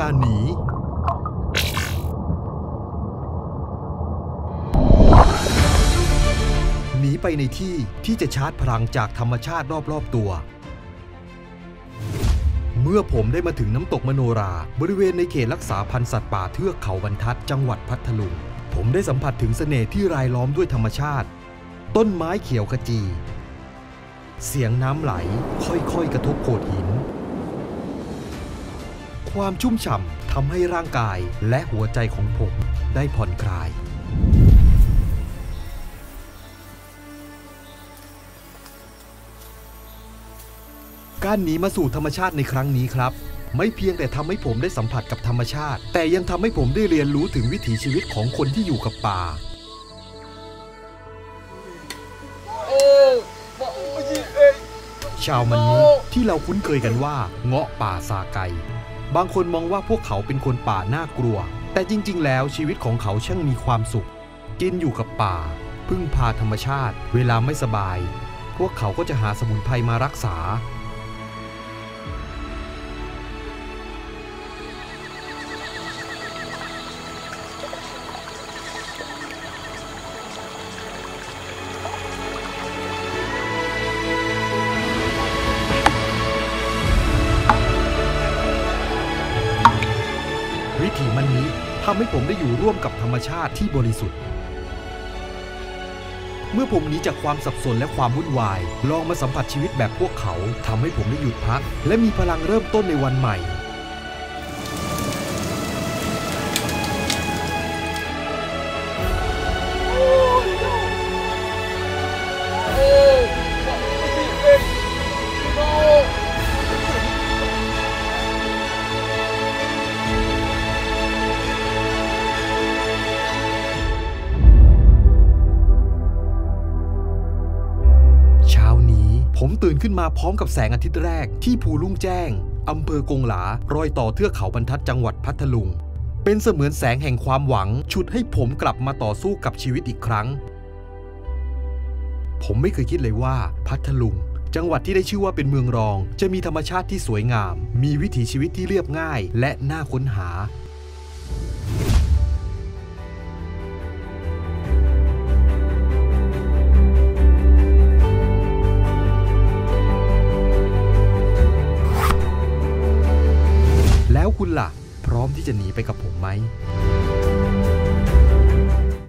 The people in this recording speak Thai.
การหนีไปในที่ที่จะชาร์จพลังจากธรรมชาติรอบๆตัวเมื่อผมได้มาถึงน้ำตกมโนราบริเวณในเขตรักษาพันธุ์สัตว์ป่าเทือกเขาบรรทัดจังหวัดพัทลุงผมได้สัมผัสถึงเสน่ห์ที่รายล้อมด้วยธรรมชาติต้นไม้เขียวขจีเสียงน้ำไหลค่อยๆกระทบโขดหินความชุ่มฉ่ำทำให้ร่างกายและหัวใจของผมได้ผ่อนคลายการหนีมาสู่ธรรมชาติในครั้งนี้ครับไม่เพียงแต่ทำให้ผมได้สัมผัสกับธรรมชาติแต่ยังทำให้ผมได้เรียนรู้ถึงวิถีชีวิตของคนที่อยู่กับป่าชาวมันนี้ที่เราคุ้นเคยกันว่าเงาะป่าซาไกบางคนมองว่าพวกเขาเป็นคนป่าน่ากลัวแต่จริงๆแล้วชีวิตของเขาช่างมีความสุขกินอยู่กับป่าพึ่งพาธรรมชาติเวลาไม่สบายพวกเขาก็จะหาสมุนไพรมารักษาวิถีมันนี้ทำให้ผมได้อยู่ร่วมกับธรรมชาติที่บริสุทธิ์เมื่อผมหนีจากความสับสนและความวุ่นวายลองมาสัมผัสชีวิตแบบพวกเขาทำให้ผมได้หยุดพักและมีพลังเริ่มต้นในวันใหม่ผมตื่นขึ้นมาพร้อมกับแสงอาทิตย์แรกที่ภูลุ่งแจ้งอำเภอกงหลารอยต่อเทือกเขาบรรทัดจังหวัดพัทลุงเป็นเสมือนแสงแห่งความหวังฉุดให้ผมกลับมาต่อสู้กับชีวิตอีกครั้งผมไม่เคยคิดเลยว่าพัทลุงจังหวัดที่ได้ชื่อว่าเป็นเมืองรองจะมีธรรมชาติที่สวยงามมีวิถีชีวิตที่เรียบง่ายและน่าค้นหาแล้วคุณล่ะพร้อมที่จะหนีไปกับผมไหม